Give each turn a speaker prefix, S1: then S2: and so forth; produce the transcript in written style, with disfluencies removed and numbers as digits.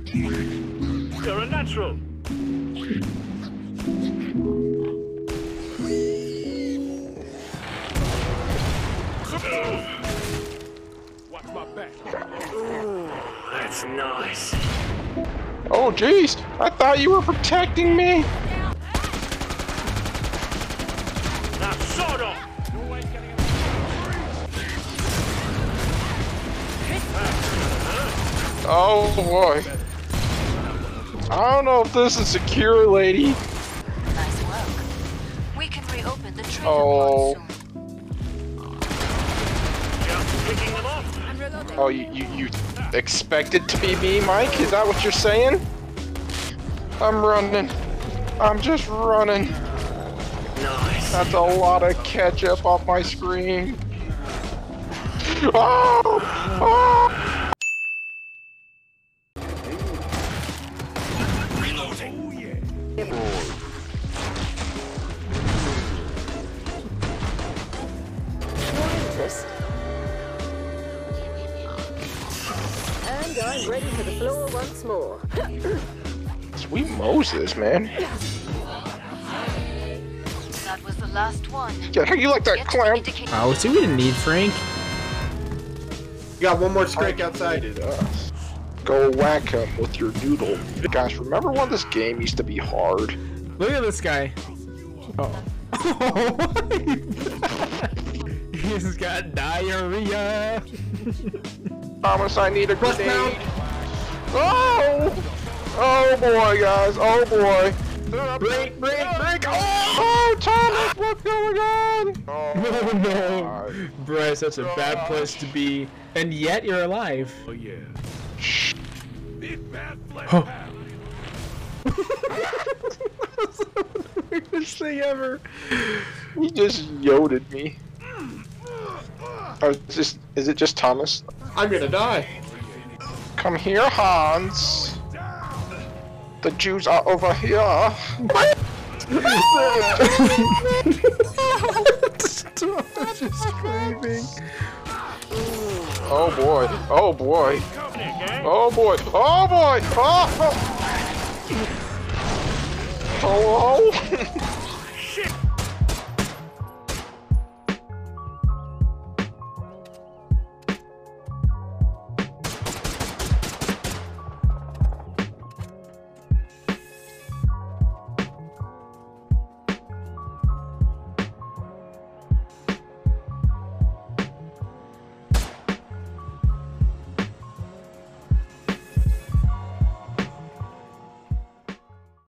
S1: You're a natural. Watch my back. Ooh, that's nice.
S2: Oh, jeez. I thought you were protecting me.
S1: Now, sort of.
S2: Oh, boy. I don't know if this is secure, lady.
S3: Nice work. We can reopen the treasure
S2: Oh.
S3: pod soon.
S1: Just picking them off.
S3: I'm reloading.
S2: Oh, you expect it to be me, Mike? Is that what you're saying? I'm running. I'm just running.
S1: Nice.
S2: That's a lot of ketchup on my screen. Oh! Oh!
S4: Interest. And I'm ready for the floor once more.
S2: Sweet Moses, man.
S3: That was the last one.
S2: Yeah, how you like that,
S3: Get to
S2: clown?
S3: indicate-
S5: Oh, see, we didn't need Frank.
S6: You got one more strike outside.
S2: Go whack him with your noodle. Guys, remember when this game used to be hard?
S5: Look at this guy. Oh. He's got diarrhea.
S2: Thomas, I need a grenade. Oh! Oh boy, guys. Oh boy.
S6: Break!
S2: Oh, Thomas, what's going on?
S5: Oh
S2: Oh,
S5: no.
S2: God.
S5: Bryce, that's a bad place to be. And yet you're alive.
S1: Oh, yeah. Big bad flesh
S5: Huh.
S1: pound.
S5: That's the weirdest thing ever.
S2: He just yoded me. Oh, is it just Thomas?
S6: I'm gonna die.
S2: Come here, Hans. The Jews are over here.
S5: Just screaming.
S2: Oh boy. Oh boy.
S1: Covenant, gang.
S2: Oh boy. Oh boy. Oh. Hello.